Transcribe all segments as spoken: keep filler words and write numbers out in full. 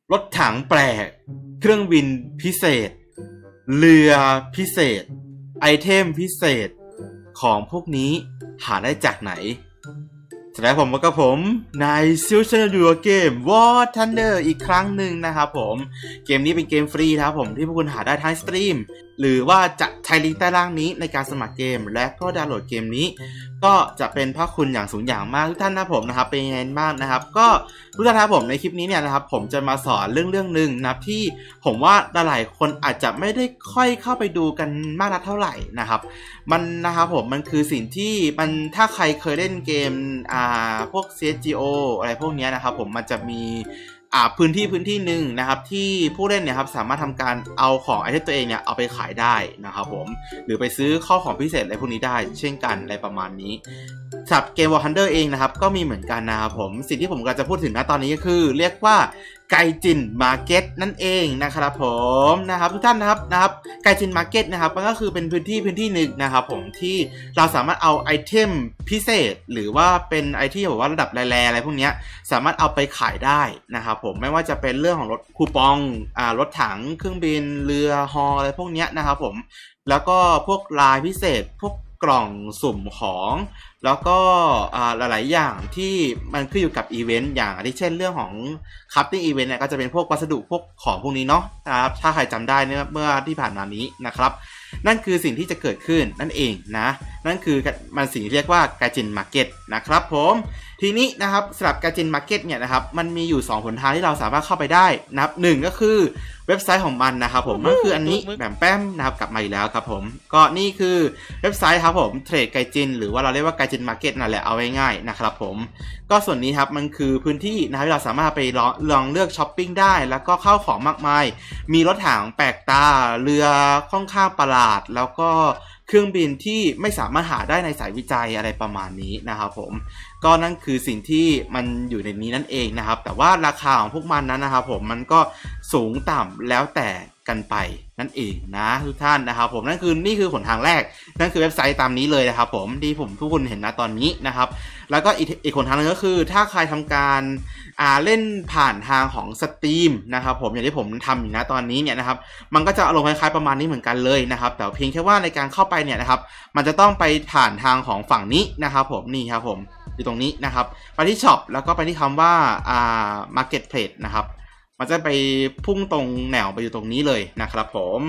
รถถังแปลกเครื่องบินพิเศษเรือพิเศษไอเทมพิเศษของพวกนี้หาได้จากไหนสำหรับผมกับผมในซิลเชอร์ดูเกม War Thunder อีกครั้งหนึ่งนะครับผมเกมนี้เป็นเกมฟรีนะครับผมที่พวกคุณหาได้ทางสตรีมหรือว่าจะใช้ลิงก์ใต้ล่างนี้ในการสมัครเกมและก็ดาวน์โหลดเกมนี้ก็จะเป็นพระคุณอย่างสูงอย่างมากทุกท่านนะผมนะครับเป็นยังไงบ้างนะครับก็ทุกท่านนะครับผมในคลิปนี้เนี่ยนะครับผมจะมาสอนเรื่องเรื่องหนึ่งนะที่ผมว่าหลายคนอาจจะไม่ได้ค่อยเข้าไปดูกันมากนักเท่าไหร่นะครับมันนะครับผมมันคือสิ่งที่มันถ้าใครเคยเล่นเกมอ่าพวก ซี เอส จี โอ อะไรพวกนี้นะครับผมมันจะมีอ่าพื้นที่พื้นที่หนึ่งนะครับที่ผู้เล่นเนี่ยครับสามารถทำการเอาของไอเทมตัวเองเนี่ยเอาไปขายได้นะครับผมหรือไปซื้อข้อของพิเศษอะไรพวกนี้ได้เช่นกันอะไรประมาณนี้สำหรับเกม War Thunder เองนะครับก็มีเหมือนกันนะครับผมสิ่งที่ผมกำลังจะพูดถึงณตอนนี้ก็คือเรียกว่าไกจินมาร์เก็ตนั่นเองนะครับผมนะครับทุกท่านนะครับนะครับไกจินมาร์เก็ตนะครับมันก็คือเป็นพื้นที่พื้นที่หนึ่งนะครับผมที่เราสามารถเอาไอเทมพิเศษหรือว่าเป็นไอที่แบบว่าระดับแร่อะไรพวกนี้สามารถเอาไปขายได้นะครับผมไม่ว่าจะเป็นเรื่องของรถคูปองอ่ารถถังเครื่องบินเรือฮออะไรพวกนี้นะครับผมแล้วก็พวกลายพิเศษพวกกล่องสุ่มของแล้วก็หลายๆอย่างที่มันขึ้นอยู่กับอีเวนต์อย่างที่เช่นเรื่องของคัพติ้งอีเวนต์เนี่ยก็จะเป็นพวกวัสดุพวกของพวกนี้เนาะนะครับถ้าใครจำได้เนี่ยเมื่อที่ผ่านมานี้นะครับนั่นคือสิ่งที่จะเกิดขึ้นนั่นเองนะนั่นคือมันสิ่งที่เรียกว่าไกจินมาร์เก็ตนะครับผมทีนี้นะครับสำหรับไกจินมาร์เก็ตเนี่ยนะครับมันมีอยู่สองหนทางที่เราสามารถเข้าไปได้นะครับหนึ่งก็คือเว็บไซต์ของมันนะครับผมนั่นคืออันนี้แบบแป้มนะครับกลับมาอีกแล้วครับผมก็นี่คือเว็บไซต์ครับผมเทรดไกจินหรือว่าเราเรียกว่าไกจินมาร์เก็ตนั่นแหละเอาง่ายๆนะครับผมก็ส่วนนี้ครับมันคือพื้นที่นะครับที่เราสามารถไปลองเลือกช้อปปิ้งได้แล้วก็เข้าของมากมายมีรถถังแปลกตาเรือค่อนข้างประหลาดแล้วก็เครื่องบินที่ไม่สามารถหาได้ในสายวิจัยอะไรประมาณนี้นะครับผมก็นั่นคือสิ่งที่มันอยู่ในนี้นั่นเองนะครับแต่ว่าราคาของพวกมันนั้นนะครับผมมันก็สูงต่ำแล้วแต่กันไปนั่นเองนะทุกท่านนะครับผมนั่นคือนี่คือหนทางแรกนั่นคือเว็บไซต์ตามนี้เลยนะครับผมที่ผมทุกคนเห็นนะตอนนี้นะครับแล้วก็อีกอีกหนทางนึงก็คือถ้าใครทำการอ่าเล่นผ่านทางของสตรีมนะครับผมอย่างที่ผมทำอยู่นะตอนนี้เนี่ยนะครับมันก็จะอารมณ์คล้ายๆประมาณนี้เหมือนกันเลยนะครับแต่เพียงแค่ว่าในการเข้าไปเนี่ยนะครับมันจะต้องไปผ่านทางของฝั่งนี้นะครับผมนี่ครับผมอยู่ตรงนี้นะครับไปที่ช็อปแล้วก็ไปที่คำว่าอ่า marketplace นะครับมันจะไปพุ่งตรงแนวไปอยู่ตรงนี้เลยนะครับผม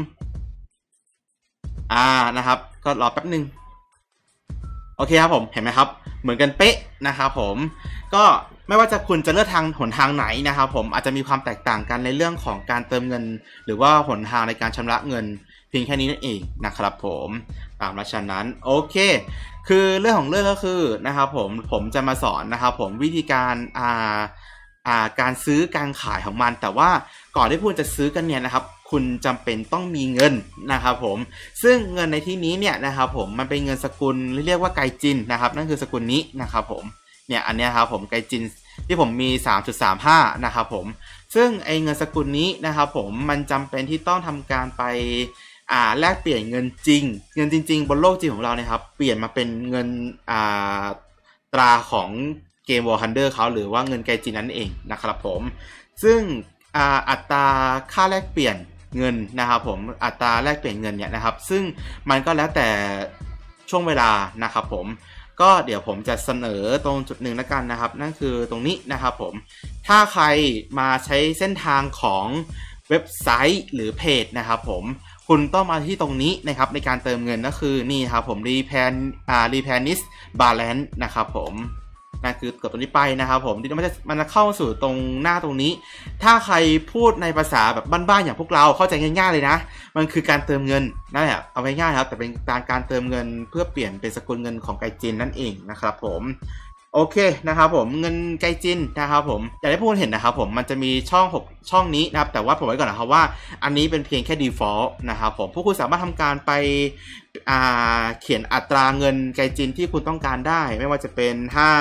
อ่านะครับก็รอแป๊บนึงโอเคครับผมเห็นไหมครับเหมือนกันเป๊ะนะครับผมก็ไม่ว่าจะคุณจะเลือกทางหนทางไหนนะครับผมอาจจะมีความแตกต่างกันในเรื่องของการเติมเงินหรือว่าหนทางในการชำระเงินเพียงแค่นี้นั่นเองนะครับผมตามรัชนั้นโอเคคือเรื่องของเรื่องก็คือนะครับผมผมจะมาสอนนะครับผมวิธีการอ่าอ่าการซื้อการขายของมันแต่ว่าก่อนที่คุณจะซื้อกันเนี่ยนะครับคุณจำเป็นต้องมีเงินนะครับผมซึ่งเงินในที่นี้เนี่ยนะครับผมมันเป็นเงินสกุลเรียกว่าไกจินนะครับนั่นคือสกุลนี้นะครับผมเนี่ยอันนี้ครับผมไกจินที่ผมมี สามจุดสามห้า นะครับผมซึ่งไอเงินสกุลนี้นะครับผมมันจำเป็นที่ต้องทำการไปอ่าแลกเปลี่ยนเงินจริงเงินจริงๆบนโลกจริงของเราเนี่ยครับเปลี่ยนมาเป็นเงินอ่าตราของเกม War Thunder เขาหรือว่าเงินไกจินนั่นเองนะครับผมซึ่งอ่าอัตราค่าแลกเปลี่ยนเงินนะครับผมอัตราแลกเปลี่ยนเงินเนี่ยนะครับซึ่งมันก็แล้วแต่ช่วงเวลานะครับผมก็เดี๋ยวผมจะเสนอตรงจุดหนึ่งแล้วกันนะครับนั่นคือตรงนี้นะครับผมถ้าใครมาใช้เส้นทางของเว็บไซต์หรือเพจนะครับผมคุณต้องมาที่ตรงนี้นะครับในการเติมเงินก็คือนี่ครับผม repan อ่า replenish balance นะครับผมนั่นคือกดตรงนี้ไปนะครับผมที่มันจะมันจะเข้าสู่ตรงหน้าตรงนี้ถ้าใครพูดในภาษาแบบบ้านๆอย่างพวกเราเข้าใจง่ายๆเลยนะมันคือการเติมเงินนั่นแหละเอาไว้ง่ายครับแต่เป็นการการเติมเงินเพื่อเปลี่ยนเป็นสกุลเงินของไกจินนั่นเองนะครับผมโอเคนะครับผมเงินไกจินนะครับผมอย่างที่พวกคุณเห็นนะครับผมมันจะมีช่องหกช่องนี้นะครับแต่ว่าผมไว้ก่อนนะครับว่าอันนี้เป็นเพียงแค่ default นะครับผมพวกคุณสามารถทำการไปอ่าเขียนอัตราเงินไกจินที่คุณต้องการได้ไม่ว่าจะเป็นห้า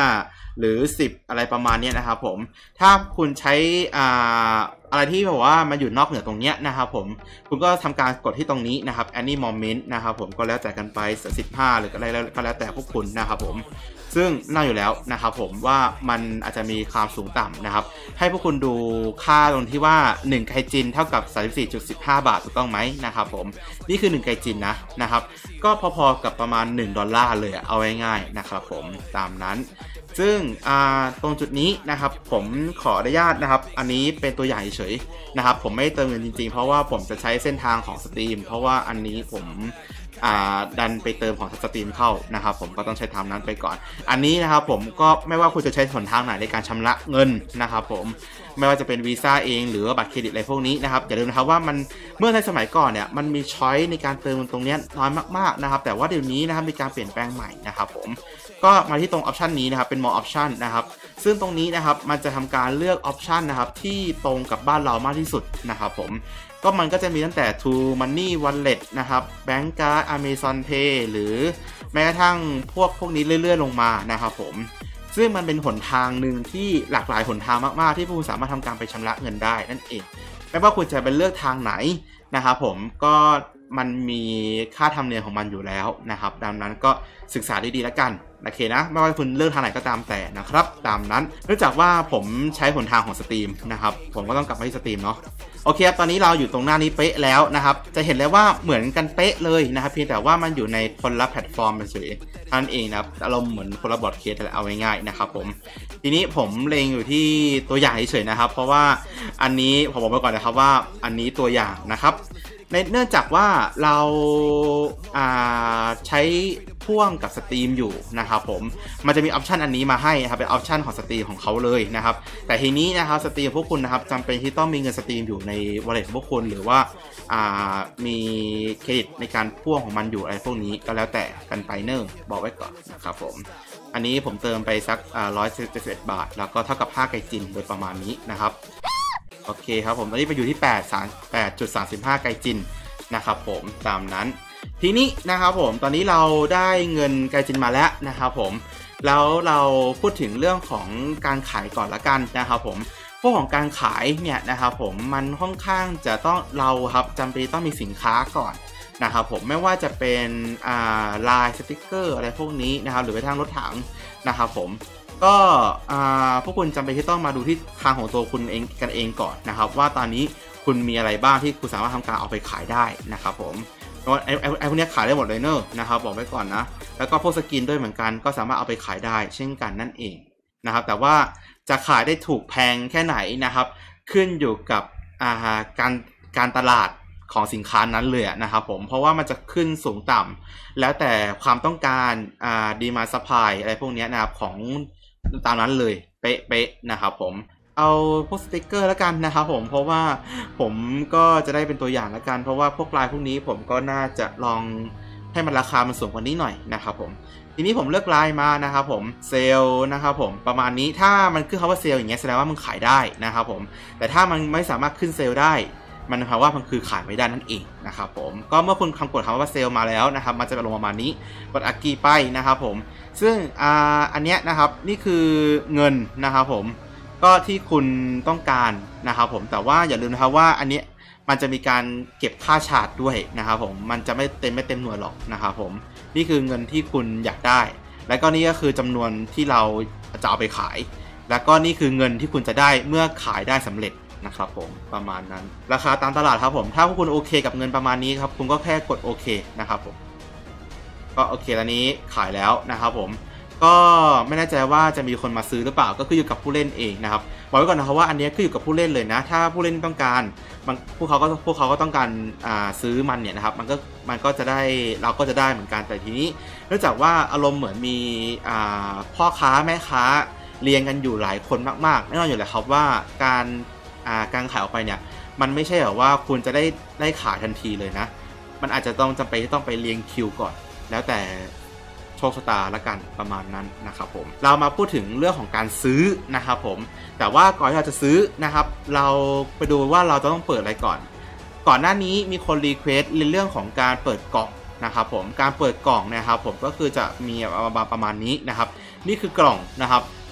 หรือสิบอะไรประมาณนี้นะครับผมถ้าคุณใช้อ่าอะไรที่แบบว่ามันอยู่นอกเหนือตรงเนี้ยนะครับผมคุณก็ทำการกดที่ตรงนี้นะครับ any moment นะครับผมก็แล้วแต่กันไปสิบห้าหรืออะไรก็แล้วแต่พวกคุณนะครับผมซึ่งน่าอยู่แล้วนะครับผมว่ามันอาจจะมีความสูงต่ำนะครับให้พวกคุณดูค่าตรงที่ว่าหนึ่งไกจินเท่ากับ สามสิบสี่จุดหนึ่งห้า บาทถูกต้องไหมนะครับผมนี่คือหนึ่งไกจินนะนะครับก็พอๆกับประมาณหนึ่งดอลลาร์เลยเอาง่ายๆนะครับผมตามนั้นซึ่งตรงจุดนี้นะครับผมขออนุญาตนะครับอันนี้เป็นตัวอย่างเฉยๆนะครับผมไม่เติมเงินจริงๆเพราะว่าผมจะใช้เส้นทางของสตรีมเพราะว่าอันนี้ผมดันไปเติมของสตรีมเข้านะครับผมก็ต้องใช้ทางนั้นไปก่อนอันนี้นะครับผมก็ไม่ว่าคุณจะใช้หนทางไหนในการชำระเงินนะครับผมไม่ว่าจะเป็นวีซ่าเองหรือบัตรเครดิตอะไรพวกนี้นะครับอย่าลืมนะครับว่ามันเมื่อในสมัยก่อนเนี่ยมันมีช้อยในการเติมตรงนี้น้อยมากๆนะครับแต่ว่าเดี๋ยวนี้นะครับมีการเปลี่ยนแปลงใหม่นะครับผมก็มาที่ตรงออปชันนี้นะครับเป็น more option นะครับซึ่งตรงนี้นะครับมันจะทำการเลือกออปชันนะครับที่ตรงกับบ้านเรามากที่สุดนะครับผมก็มันก็จะมีตั้งแต่ True Money Wallet นะครับ Bank Card Amazon Pay หรือแม้กระทั่งพวกพวกนี้เรื่อยๆลงมานะครับผมซึ่งมันเป็นหนทางหนึ่งที่หลากหลายหนทางมากๆที่ผู้สามารถทำการไปชำระเงินได้นั่นเองไม่ว่าคุณจะเป็นเลือกทางไหนนะครับผมก็มันมีค่าธรรมเนียมของมันอยู่แล้วนะครับดังนั้นก็ศึกษาดีๆแล้วกันโอเคนะไม่ว่าคุณเลือกทางไหนก็ตามแต่นะครับตามนั้นเนื่องจากว่าผมใช้หนทางของสตรีมนะครับผมก็ต้องกลับมาที่สตรีมเนาะโอเคครับตอนนี้เราอยู่ตรงหน้านี้เป๊ะแล้วนะครับจะเห็นเลยว่าเหมือนกันเป๊ะเลยนะครับเพียงแต่ว่ามันอยู่ในคนละแพลตฟอร์มเฉยๆนั่นเองนะครับอารมณ์เหมือนคนละบอร์ดเคสแต่เอาง่ายๆนะครับผมทีนี้ผมเล็งอยู่ที่ตัวอย่างเฉยๆนะครับเพราะว่าอันนี้ผมบอกไปก่อนนะครับว่าอันนี้ตัวอย่างนะครับในเนื่องจากว่าเราใช้พ่วงกับสตรีมอยู่นะครับผมมันจะมีออปชันอันนี้มาให้นะครับเป็นออปชันของสตรีมของเขาเลยนะครับแต่ทีนี้นะครับสตรีมพวกคุณนะครับจำเป็นที่ต้องมีเงินสตรีมอยู่ใน wallet ของพวกคุณหรือว่ามีเครดิตในการพ่วงของมันอยู่อะไรพวกนี้ก็แล้วแต่กันไปเนิ่งบอกไว้ก่อนนะครับผมอันนี้ผมเติมไปสักหนึ่งร้อยเจ็ดสิบเอ็ดบาทแล้วก็เท่ากับห้าไกจินโดยประมาณนี้นะครับโอเคครับผมตอนนี้ไปอยู่ที่แปดจุดสามห้า ไกจินนะครับผมตามนั้นทีนี้นะครับผมตอนนี้เราได้เงินไกจินมาแล้วนะครับผมแล้วเราพูดถึงเรื่องของการขายก่อนละกันนะครับผมพวกของการขายเนี่ยนะครับผมมันค่อนข้างจะต้องเราครับจำเป็นต้องมีสินค้าก่อนนะครับผมไม่ว่าจะเป็นอ่าลายสติ๊กเกอร์อะไรพวกนี้นะครับหรือไปทางรถถังนะครับผมก็พวกคุณจำเป็นที่ต้องมาดูที่ทางของตัวคุณเองกันเองก่อนนะครับว่าตอนนี้คุณมีอะไรบ้างที่คุณสามารถทำการเอาไปขายได้นะครับผมไอ้ไอ้ไอ้พวกนี้ขายได้หมดเลยเนอะนะครับบอกไว้ก่อนนะแล้วก็พวกสกินด้วยเหมือนกันก็สามารถเอาไปขายได้เช่นกันนั่นเองนะครับแต่ว่าจะขายได้ถูกแพงแค่ไหนนะครับขึ้นอยู่กับอ่าการการตลาดของสินค้านั้นเลยนะครับผมเพราะว่ามันจะขึ้นสูงต่ำแล้วแต่ความต้องการอ่าดีมาซัพพลายอะไรพวกนี้นะครับของตามนั้นเลยเป๊ะๆนะครับผมเอาพวกสติกเกอร์แล้วกันนะครับผมเพราะว่าผมก็จะได้เป็นตัวอย่างแล้วกันเพราะว่าพวกลายพวกนี้ผมก็น่าจะลองให้มันราคามันสูงกว่านี้หน่อยนะครับผมทีนี้ผมเลือกลายมานะครับผมเซลล์นะครับผมประมาณนี้ถ้ามันขึ้นคำว่าเซลล์อย่างเงี้ยแสดงว่ามันขายได้นะครับผมแต่ถ้ามันไม่สามารถขึ้นเซลล์ได้มันแปลว่ามันคือขายไม่ได้นั่นเองนะครับผมก็เมื่อคุณคำกดคำว่าเซลล์มาแล้วนะครับมันจะลงประมาณนี้กดอากีไปนะครับผมซึ่งอ่าอันเนี้ยนะครับนี่คือเงินนะครับผมก็ที่คุณต้องการนะครับผมแต่ว่าอย่าลืมนะครับว่าอันนี้มันจะมีการเก็บค่าชาร์จด้วยนะครับผมมันจะไม่เต็มไม่เต็มหน่วยหรอกนะครับผมนี่คือเงินที่คุณอยากได้และก็นี่ก็คือจำนวนที่เราจะเอาไปขายแล้วก็นี่คือเงินที่คุณจะได้เมื่อขายได้สำเร็จนะครับผมประมาณนั้นราคาตามตลาดครับผมถ้าพวกคุณโอเคกับเงินประมาณนี้ครับคุณก็แค่กดโอเคนะครับผมก็โอเคแล้วนี้ขายแล้วนะครับผมก็ไม่แน่ใจว่าจะมีคนมาซื้อหรือเปล่าก็คืออยู่กับผู้เล่นเองนะครับบอกไว้ก่อนนะครับว่าอันนี้คืออยู่กับผู้เล่นเลยนะถ้าผู้เล่นต้องการมันพวกเขาก็พวกเขาก็ต้องการอ่าซื้อมันเนี่ยนะครับมันก็มันก็จะได้เราก็จะได้เหมือนกันแต่ทีนี้เนื่องจากว่าอารมณ์เหมือนมีอ่าพ่อค้าแม่ค้าเรียงกันอยู่หลายคนมากๆแน่นอนอยู่แล้วครับว่าการอ่าการขายออกไปเนี่ยมันไม่ใช่แบบว่าคุณจะได้ได้ขายทันทีเลยนะมันอาจจะต้องจำเป็นที่ต้องไปเรียงคิวก่อนแล้วแต่โชคชะตาละกันประมาณนั้นนะครับผมเรามาพูดถึงเรื่องของการซื้อนะครับผมแต่ว่าก่อนที่เราจะซื้อนะครับเราไปดูว่าเราจะต้องเปิดอะไรก่อนก่อนหน้านี้มีคนรีเควสต์ในเรื่องของการเปิดกล่องนะครับผมการเปิดกล่องนะครับผมก็คือจะมีประมาณนี้นะครับนี่คือกล่องนะครับ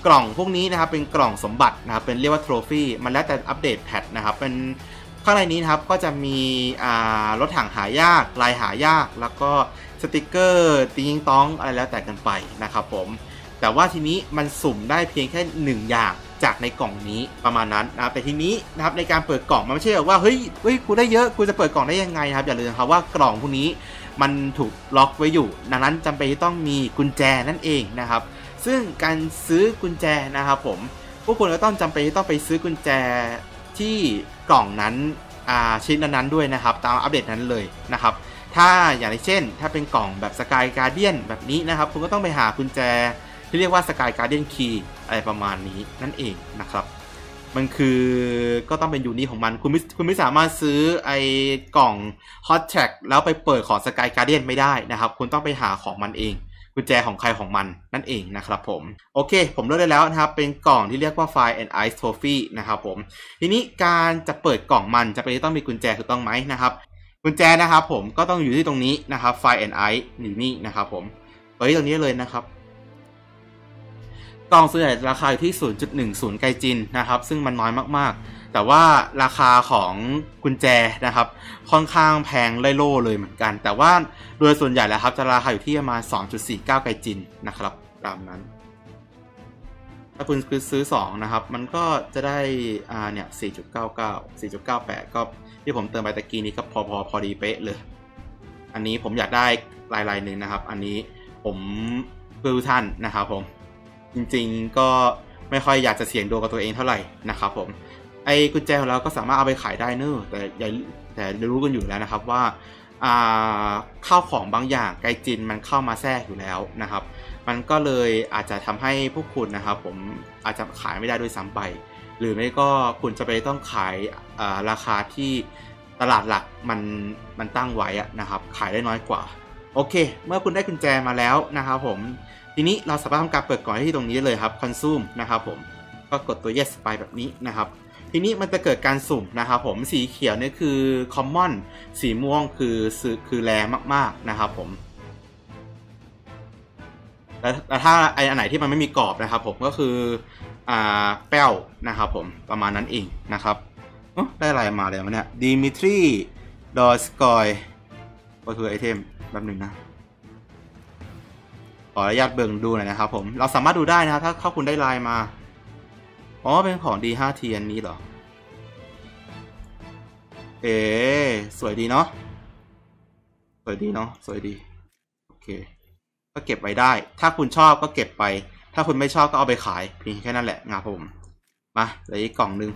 กล่องพวกนี้นะครับเป็นกล่องสมบัตินะครับเป็นเรียกว่าโทรฟี่มันแล้วแต่อัปเดตแพทนะครับเป็นข้างในนี้นะครับก็จะมีรถถังหายากลายหายากแล้วก็สติกเกอร์ติงต้องอะไรแล้วแต่กันไปนะครับผมแต่ว่าทีนี้มันสุ่มได้เพียงแค่หนึ่งอย่างจากในกล่องนี้ประมาณนั้นนะครับแต่ทีนี้นะครับในการเปิดกล่องมันไม่ใช่แบบว่าเฮ้ยเฮ้ยกูได้เยอะกูจะเปิดกล่องได้ยังไงครับอย่าลืมครับว่ากล่องพวกนี้มันถูกล็อกไว้อยู่ดังนั้นจำเป็นที่ต้องมีกุญแจนั่นเองนะครับซึ่งการซื้อกุญแจนะครับผมพวกคุณก็ต้องจำเป็นที่ต้องไปซื้อกุญแจที่กล่องนั้นชิ้นนั้นๆด้วยนะครับตามอัปเดตนั้นเลยนะครับถ้าอย่างเช่นถ้าเป็นกล่องแบบสกายการ์เดียนแบบนี้นะครับคุณก็ต้องไปหากุญแจที่เรียกว่าสกายการ์เดียนคีย์อะไรประมาณนี้นั่นเองนะครับมันคือก็ต้องเป็นยูนิของมันคุณไม่คุณไม่สามารถซื้อไอ้กล่อง Hot Track แล้วไปเปิดของ Sky Guardian ไม่ได้นะครับคุณต้องไปหาของมันเองกุญแจของใครของมันนั่นเองนะครับผมโอเคผมเลือกได้แล้วนะครับเป็นกล่องที่เรียกว่า Fire and Ice Trophy นะครับผมทีนี้การจะเปิดกล่องมันจะเป็นต้องมีกุญแจถูกต้องไหมนะครับกุญแจนะครับผมก็ต้องอยู่ที่ตรงนี้นะครับ Fire and Ice อยู่นี่นะครับผมไว้ตรงนี้เลยนะครับกล่องส่วนใหญ่ราคาอยู่ที่ ศูนย์จุดหนึ่งศูนย์ ไกจินนะครับซึ่งมันน้อยมากๆแต่ว่าราคาของกุญแจนะครับค่อนข้างแพงไล่โล่เลยเหมือนกันแต่ว่าโดยส่วนใหญ่แล้วครับจะราคาอยู่ที่ประมาณ สองจุดสี่เก้า ไกจินนะครับตามนั้นถ้าคุณซื้อสองนะครับมันก็จะได้อ่าเนี่ย สี่จุดเก้าเก้า สี่จุดเก้าแปด ก็ที่ผมเติมไปตะกี้นี้ก็พอพอพอดีเป๊ะเลยอันนี้ผมอยากได้ลายลายหนึ่งนะครับอันนี้ผมเพื่อทุกท่านนะครับผมจริงๆก็ไม่ค่อยอยากจะเสี่ยงดวงกับตัวเองเท่าไหร่นะครับผมไอ้กุญแจของเราก็สามารถเอาไปขายได้เนอะแต่อย่าแต่รู้กันอยู่แล้วนะครับว่าข้าวของบางอย่างไกจินมันเข้ามาแทรกอยู่แล้วนะครับมันก็เลยอาจจะทำให้พวกคุณนะครับผมอาจจะขายไม่ได้ด้วยซ้ำไปหรือไม่ก็คุณจะไปต้องขายราคาที่ตลาดหลักมันมันตั้งไว้นะครับขายได้น้อยกว่าโอเคเมื่อคุณได้กุญแจมาแล้วนะครับผมทีนี้เราสามารถทำการเปิดกล่องที่ตรงนี้เลยครับ consume นะครับผมก็กดตัว yes ไปแบบนี้นะครับทีนี้มันจะเกิดการสุ่มนะครับผมสีเขียวนี่คือ common สีม่วงคือคือแรมากๆนะครับผมแล้วถ้าไออันไหนที่มันไม่มีกรอบนะครับผมก็คืออ่าแป้วนะครับผมประมาณนั้นเองนะครับได้อะไรมาเลยมันเนี่ยดิมิทรีดอสกอยก็คือไอเทมแบบหนึ่งนะขออนุญาตเบิ่งดูหน่อยนะครับผมเราสามารถดูได้นะครับถ้าเข้าคุณได้ไลน์มาอ๋อเป็นของ ดี ห้า ที อันนี้เหรอเอ๋สวยดีเนาะสวยดีเนาะสวยดีโอเคก็เก็บไว้ได้ถ้าคุณชอบก็เก็บไปถ้าคุณไม่ชอบก็เอาไปขายเพียงแค่นั้นแหละงานผมมาเหลืออีกกล่องนึง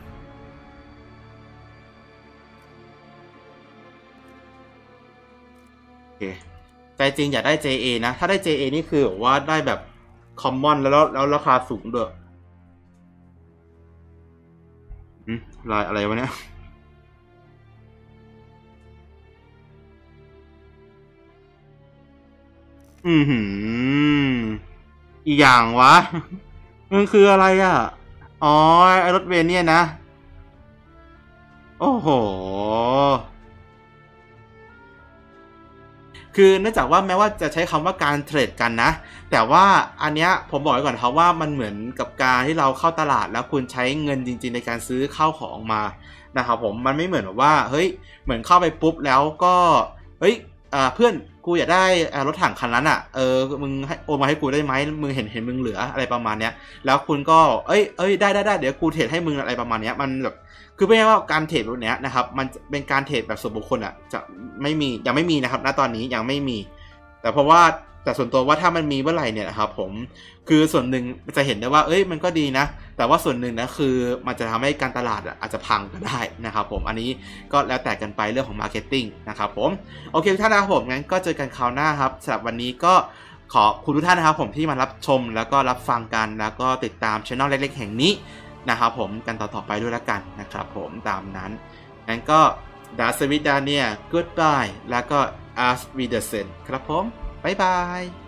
โอเคใจจริงอยากได้ เจ เอ นะถ้าได้ เจ เอ นี่คือแบบว่าได้แบบ common แล้วแล้วราคาสูงด้วยอืมลายอะไรวะเนี่ยอืมหืมอีกอย่างวะมันคืออะไรอ่ะอ๋อไอรถเวนเนี่ยนะโอ้โหคือเนื่องจากว่าแม้ว่าจะใช้คำว่าการเทรดกันนะแต่ว่าอันเนี้ยผมบอกไว้ก่อนครับว่ามันเหมือนกับการที่เราเข้าตลาดแล้วคุณใช้เงินจริงๆในการซื้อข้าวของมานะครับผมมันไม่เหมือนแบบว่าเฮ้ยเหมือนเข้าไปปุ๊บแล้วก็เฮ้ยเพื่อนกูอยากได้รถถังคันนั้นอ่ะเออมึงให้โอนมาให้กูได้ไหมมึงเห็นเห็นมึงเหลืออะไรประมาณเนี้ยแล้วคุณก็เอ้ยเอ้ยได้ได้ได้เดี๋ยวกูเทรดให้มึงอะไรประมาณเนี้ยมันแบบคือไม่ใช่ว่าการเทรดแบบนี้นะครับมันเป็นการเทรดแบบส่วนบุคคลอ่ะจะไม่มียังไม่มีนะครับณตอนนี้ยังไม่มีแต่เพราะว่าแต่ส่วนตัวว่าถ้ามันมีเมื่อไหร่เนี่ยนะครับผมคือส่วนหนึ่งจะเห็นได้ว่าเอ้ยมันก็ดีนะแต่ว่าส่วนหนึ่งนะคือมันจะทำให้การตลาดอาจจะพังก็ได้นะครับผมอันนี้ก็แล้วแต่กันไปเรื่องของมาร์เก็ตติ้งนะครับผมโอเคทุกท่านนะครับผมงั้นก็เจอกันคราวหน้าครับสำหรับวันนี้ก็ขอคุณทุกท่านนะครับผมที่มารับชมแล้วก็รับฟังกันแล้วก็ติดตามช่องเล็กๆแห่งนี้นะครับผมกันต่อๆไปด้วยละกันนะครับผมตามนั้นงั้นก็ดาสวิดาเนีย goodbye แล้วก็ as we the sun ครับผมบ๊ายบาย